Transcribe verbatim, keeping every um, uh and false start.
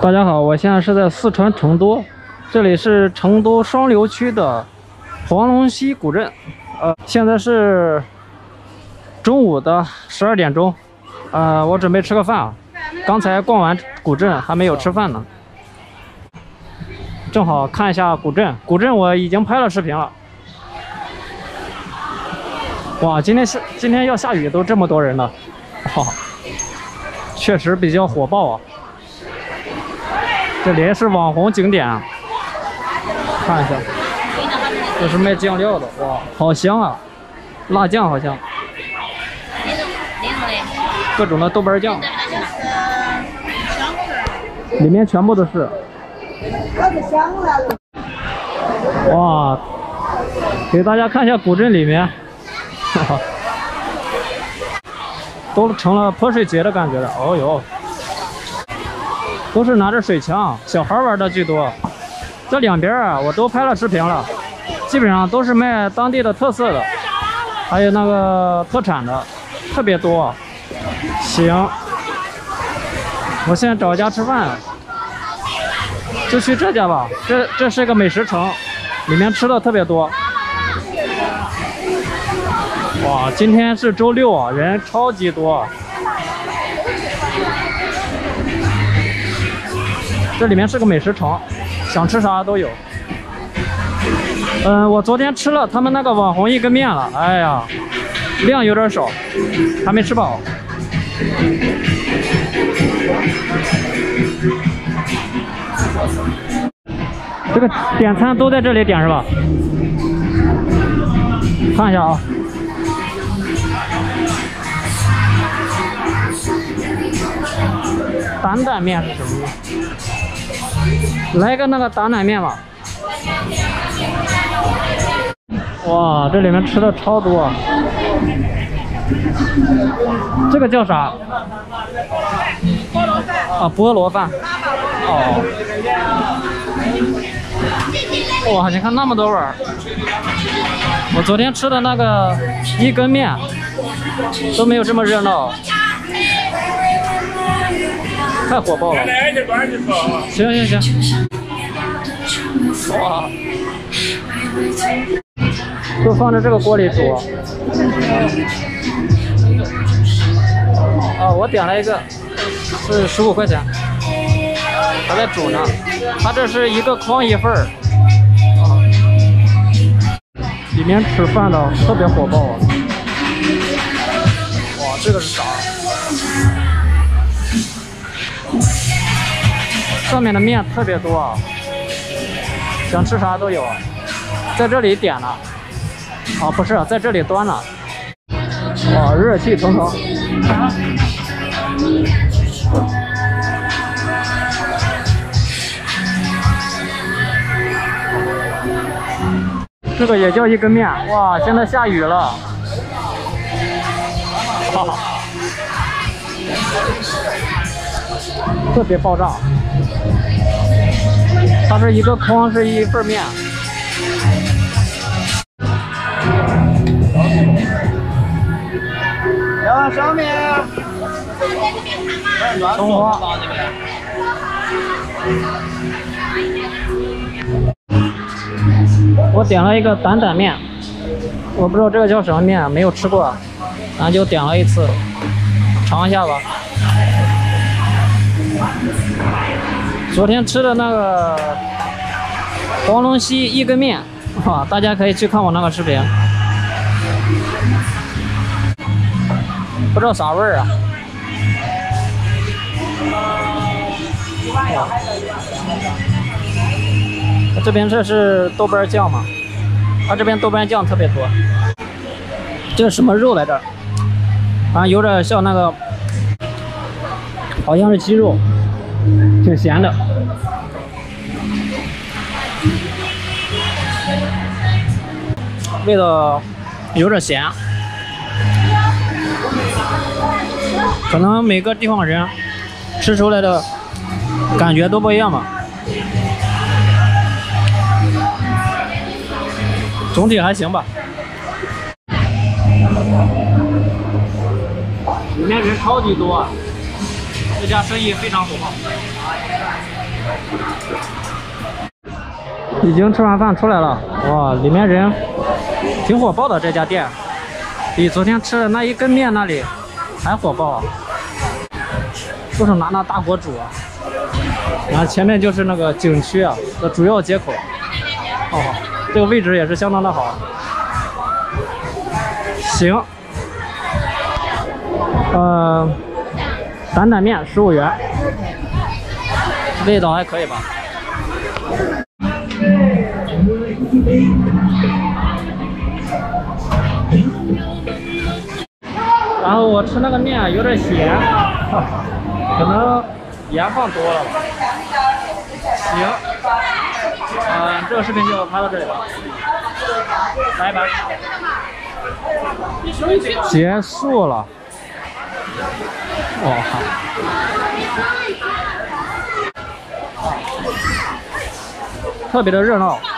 大家好，我现在是在四川成都，这里是成都双流区的黄龙溪古镇。呃，现在是中午的十二点钟，呃，我准备吃个饭啊。刚才逛完古镇，还没有吃饭呢。正好看一下古镇，古镇我已经拍了视频了。哇，今天是今天要下雨，都这么多人了，哇，确实比较火爆啊。 这里是网红景点，看一下，这是卖酱料的，哇，好香啊！辣酱好香，各种的豆瓣酱，里面全部都是。哇，给大家看一下古镇里面，哈哈，都成了泼水节的感觉了。哦呦。 都是拿着水枪，小孩玩的居多。这两边啊，我都拍了视频了，基本上都是卖当地的特色的，还有那个特产的，特别多。行，我现在找一家吃饭，就去这家吧。这这是个美食城，里面吃的特别多。哇，今天是周六啊，人超级多。 这里面是个美食城，想吃啥都有。嗯，我昨天吃了他们那个网红一根面了，哎呀，量有点少，还没吃饱。这个点餐都在这里点是吧？看一下啊。 担担面是什么面？来个那个担担面吧。哇，这里面吃的超多。这个叫啥？啊，菠萝饭。哦。哇，你看那么多味儿。我昨天吃的那个一根面都没有这么热闹。 太火爆了！行行行，哇，就放在这个锅里煮。啊，我点了一个，是十五块钱，还在煮呢。它这是一个筐一份儿，啊，里面吃饭的特别火爆啊！哇，这个是啥？ 上面的面特别多啊，想吃啥都有，在这里点了，啊不是在这里端了，哇，热气腾腾。这个也叫一根面，哇，现在下雨了，哈哈，特别爆炸。 它是一个筐，是一份面。 要上面。 葱花。我点了一个担担面，我不知道这个叫什么面，没有吃过，咱就点了一次，尝一下吧。 昨天吃的那个黄龙溪一根面，啊，大家可以去看我那个视频，不知道啥味儿啊。这边这是豆瓣酱嘛，它这边豆瓣酱特别多。这是什么肉来着？啊，有点像那个，好像是鸡肉。 挺咸的，味道有点咸，可能每个地方人吃出来的感觉都不一样吧。总体还行吧。里面人超级多啊。这家生意非常火爆。已经吃完饭出来了，哇，里面人挺火爆的，这家店比昨天吃的那一根面那里还火爆啊！都是拿那大锅煮啊。然后前面就是那个景区啊的主要街口，哦，这个位置也是相当的好。行，呃，担担面十五元，味道还可以吧？然后我吃那个面有点咸，可能盐放多了吧。行，嗯、这个视频就拍到这里吧，拜拜。结束了。哦，特别的热闹。